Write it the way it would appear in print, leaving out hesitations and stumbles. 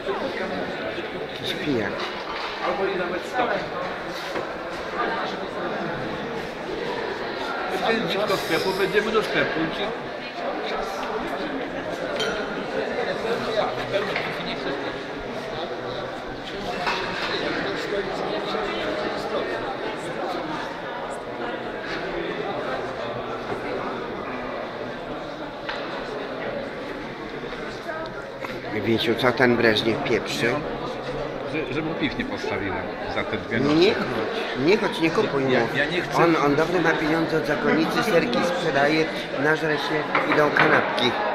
Jakiś pijak. Albo i nawet stop. Będziemy do sklepu, będziemy do sklepu. Wiecie, co ten Breżniew pieprzy? Żeby piw nie postawiłem za te 2 noce. Nie chodź, nie kupuj mu. Ja nie chcę. On dobre ma pieniądze od zakonnicy, serki sprzedaje, nażre się, idą kanapki.